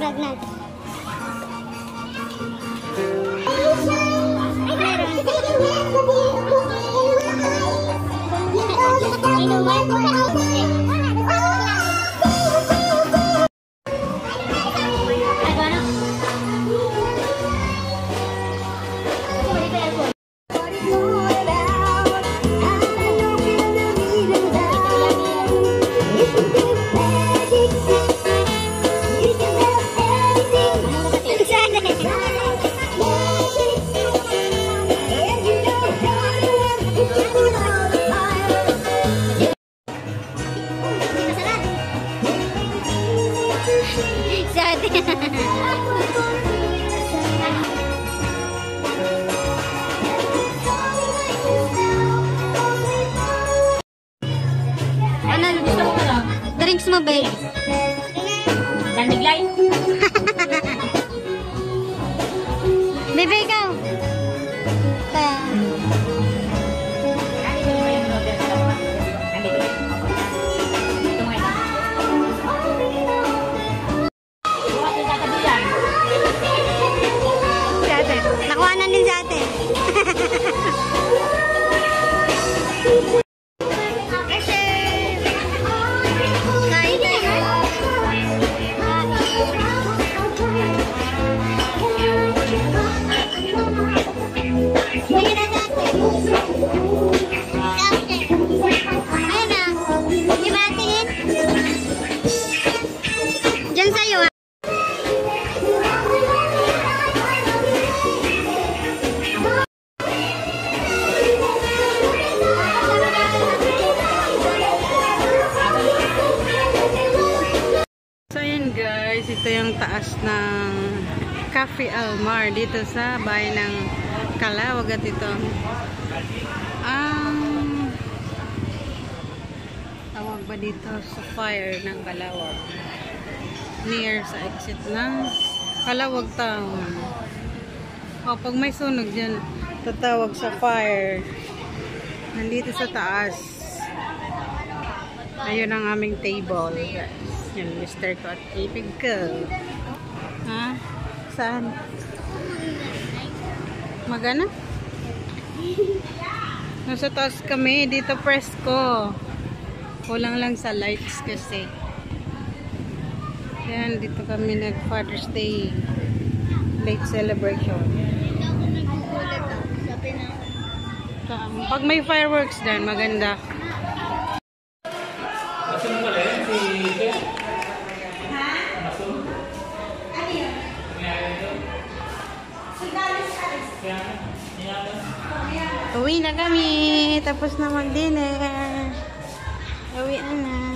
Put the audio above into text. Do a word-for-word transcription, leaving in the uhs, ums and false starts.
vlog na. Drinks mo, babe? Gandiglay. Bebe, ikaw. Ta. Si ate. Nakuha na din si ate. Ito yung taas ng Cafe Almar dito sa bayan ng Calawag at ito ang tawag ba dito sa fire ng Calawag, near sa exit ng Calawag Town. O pag may sunog dyan tatawag sa fire. Nandito sa taas, ayun ang aming table. Yan, mister ko at ibig ko. Ha? Saan? Magana? Nasa taas kami. Dito presko. Kulang lang sa lights kasi. Yan, dito kami nag Father's Day late celebration. Pag may fireworks dyan, maganda. Uwi na kami. Tapos na mag-dinner. Uwi na na.